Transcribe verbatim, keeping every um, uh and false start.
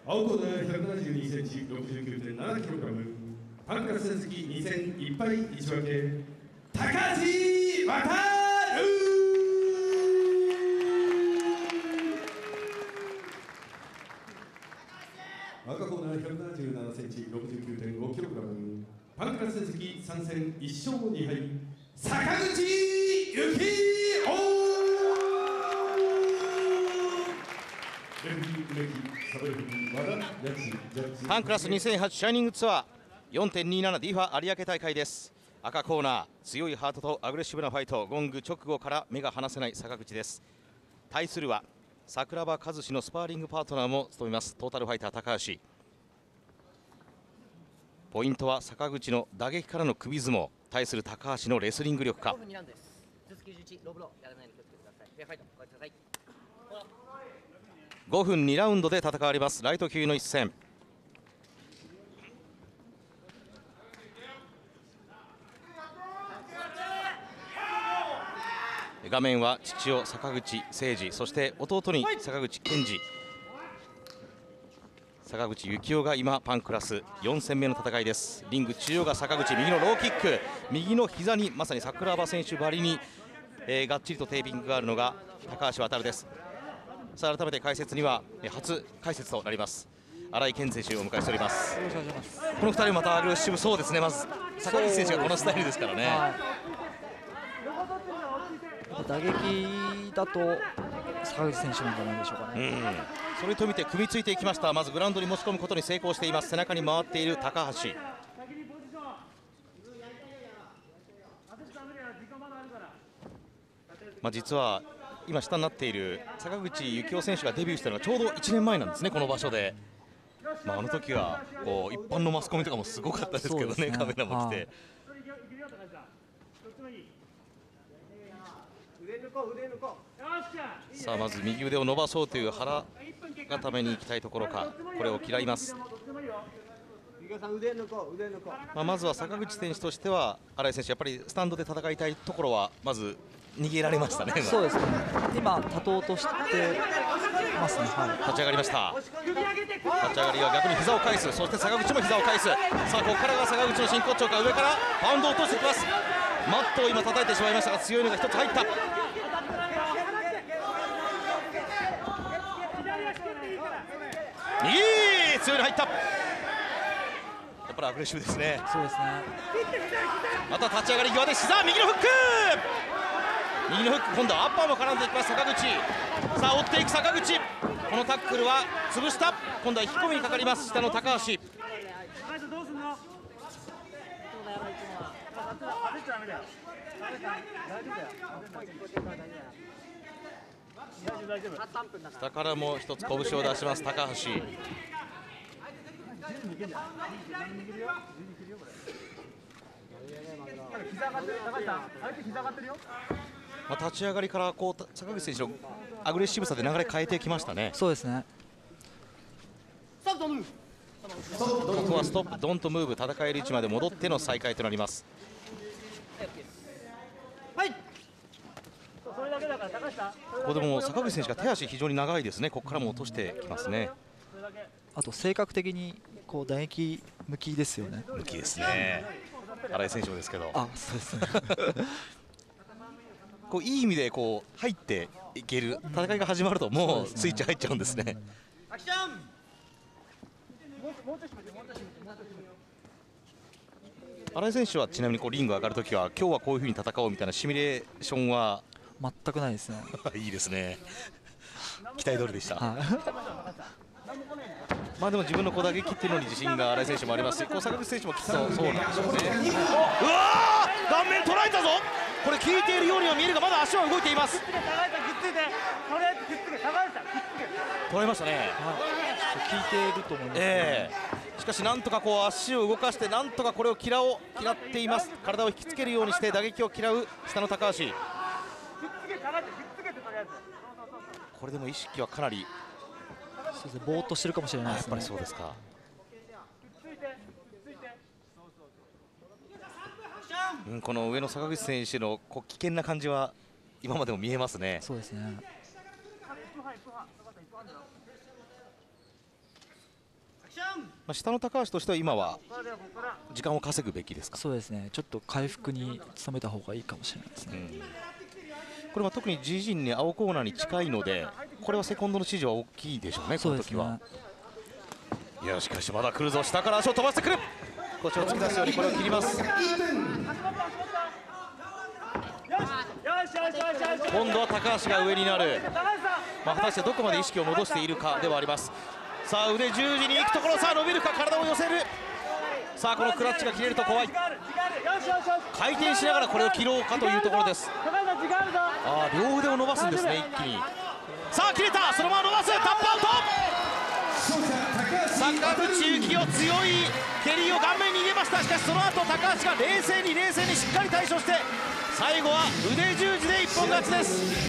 青コーナーひゃくななじゅうにセンチ ろくじゅうきゅうてんななキログラム、パンクラス成績に戦いっ敗いち分け、高橋航。赤コーナーひゃくななじゅうななセンチ ろくじゅうきゅうてんごキログラム、パンクラス成績さん戦いっ勝に敗、坂口幸雄。 パンクラスにせんはちシャイニングツアー よんてんにじゅうなな ディーファ有明大会です。赤コーナー強いハートとアグレッシブなファイト、ゴング直後から目が離せない坂口です。対するは桜庭和志のスパーリングパートナーも務めますトータルファイター高橋。ポイントは坂口の打撃からの首相撲、対する高橋のレスリング力か。ごふんにラウンドで戦われますライト級の一戦。画面は父親坂口誠二、そして弟に坂口健二、坂口幸雄が今パンクラスよん戦目の戦いです。リング中央が坂口、右のローキック、右の膝にまさに桜庭選手ばりに、えー、がっちりとテーピングがあるのが高橋航です。さあ改めて解説には初解説となります新井健選手をお迎えしております。 よろしくお願いします。 このふたりまたアグレッシブそうですね。まず坂口選手がこのスタイルですからね。 はい、打撃だと坂口選手なんじゃないでしょうかね。 うん、それと見て組みついていきました。まずグラウンドに持ち込むことに成功しています。背中に回っている高橋。まあ、実は今下になっている坂口幸雄選手がデビューしたのがちょうどいちねんまえなんですね、この場所で。まあ、あの時はこう一般のマスコミとかもすごかったですけど ね, ねカメラも来て、さあまず右腕を伸ばそうという腹固めに行きたいところか、これを嫌います。まあまずは坂口選手としては新井選手、やっぱりスタンドで戦いたいところはまず逃げられましたね。 そうですね、今立とうとしてますね。はい、 立ち上がりました。立ち上がりは逆に膝を返す、そして坂口も膝を返す。さあここからが坂口の真骨頂か。上からバウンドを落としてきます。マットを今叩いてしまいましたが強いのが一つ入った。いい強いの入った。やっぱりアグレッシブですね。 そうですね。 また立ち上がり際で膝、右のフック、右のフック、今度はアッパーも絡んでいきます坂口。さあ追っていく坂口、このタックルは潰した。今度は引き込みにかかります下の高橋。下からも一つ拳を出します高橋。まあ、立ち上がりからこう坂口選手のアグレッシブさで流れ変えてきましたね。 そうですね。 ここはストップドントムーブ、戦える位置まで戻っての再開となります。はい、ここでも坂口選手が手足非常に長いですね。ここからも落としてきますね。 あと性格的にこう打撃向きですよね。 向きですね。新井選手もですけど、 あ、そうですね。 こういい意味でこう入っていける、戦いが始まるともうスイッチ入っちゃうんですね。新井選手はちなみにこうリング上がるときは今日はこういうふうに戦おうみたいなシミュレーションは全くないですね。 いいですね。期待通りでした。 はい、 まあでも自分のこう打撃っていうのに自信が新井選手もありますし、こう坂口選手もきっとそうなんでしょうね。うわー、顔面捉えたぞ。これ効いているようには見えるがまだ足は動いています。捉えましたね。 効いていると思います、ね。 えー、しかしなんとかこう足を動かしてなんとかこれを嫌おう嫌っています。体を引きつけるようにして打撃を嫌う下の高橋。これでも意識はかなりそうですね、ぼーっとしてるかもしれないですね。 やっぱりそうですか。うん、この上の坂口選手のこう危険な感じは今までも見えますね。 そうですね。 あ、下の高橋としては今は時間を稼ぐべきですか。 そうですね、ちょっと回復に努めた方がいいかもしれないですね。 うん、これは特に自陣に青コーナーに近いので、これはセコンドの指示は大きいでしょうね、この時は。いやしかしまだ来るぞ、下から足を飛ばしてくる、腰を突き出すようにこれを切ります。今度は高橋が上になる、まあ、果たしてどこまで意識を戻しているかではあります。さあ腕十字に行くところ、さあ伸びるか、体を寄せる。さあこのクラッチが切れると怖い、回転しながらこれを切ろうかというところです。ああ両腕を伸ばすんですね、一気に。さあ切れた、そのまま伸ばす、タップアウト。坂口幸雄、強い蹴りを顔面に入れました。しかしその後高橋が冷静に冷静にしっかり対処して、最後は腕十字で一本勝ちです。